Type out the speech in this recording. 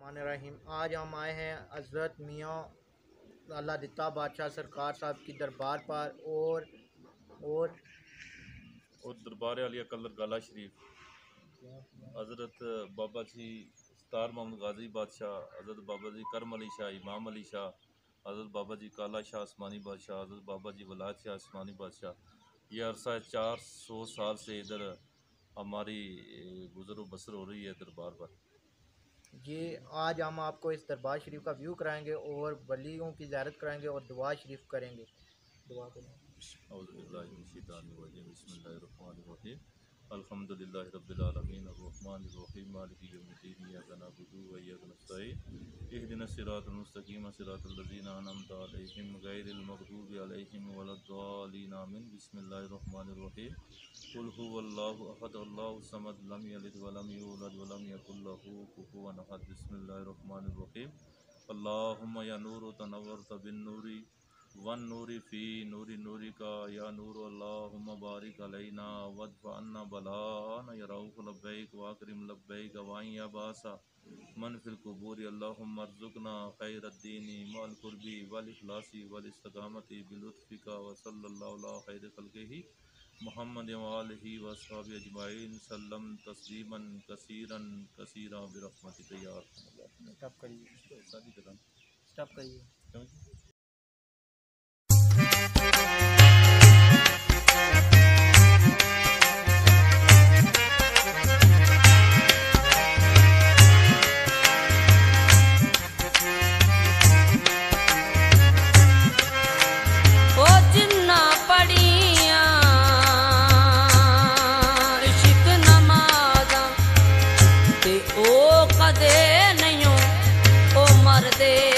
الرحیم آج ہم آئے ہیں حضرت میاں اللہ دتا بادشاہ سرکار صاحب کی دربار پر اور دربار عالیہ کلر گالا شریف حضرت بابا جی ستار محمد غازی بادشاہ، حضرت بابا جی کرم علی شاہ، امام علی شاہ، حضرت بابا جی کالا شاہ آسمانی بادشاہ، حضرت بابا جی ولایت شاہ آسمانی بادشاہ، یہ عرصہ 400 سال سے ادھر ہماری گزر و بسر ہو رہی ہے دربار پر. جی آج ہم آپ کو اس دربار شریف کا ویو کرائیں گے اور ولیوں کی زیارت کرائیں گے اور دعا شریف کریں گے. دعا کریں. اعوذ باللہ من الشیطان الرجیم، بسم اللہ الرحمن الرحیم، الحمدللہ رب العالمین الرحمن الرحیم مالک یوم الدین، ایاک نعبد و ایاک نستعین، اہدنا الصراط المستقیم صراط الذین انعمت علیہم غیر المغضوب علیہم ولا الضالین آمین. بسم اللہ الرحمن الرحیم، قل هو اللہ احد اللہ الصمد لم یلد ولم یولد ولم یکن لہ کفوا احد. بسم اللہ الرحمن الرحیم، اللہم یا نور تنورت بالنور والنور فی نور نورکا یا نور، اللہم بارک علینا وادفع عنا بلاءنا یا رؤوف لبیک واکرم لبیک وان یا باسا من فی القبور. اللہم ارزقنا خیر الدین مع القرب والاخلاص والاستقامت بلطفک وصلی اللہ علی خیر خلقہ محمد وآلہ واصحابہ اجمعین سلم تسلیما کثیرا کثیرا برحمتک یا ارحم الراحمین. سٹاپ کریے. سٹاپ کریے. دے